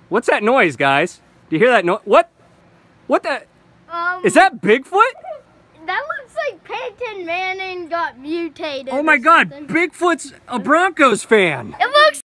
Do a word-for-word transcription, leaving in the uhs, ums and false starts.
What's that noise, guys? Do you hear that noise? What? What the? Um, Is that Bigfoot? That looks like Peyton Manning got mutated. Oh my God, Bigfoot's a Broncos fan. It looks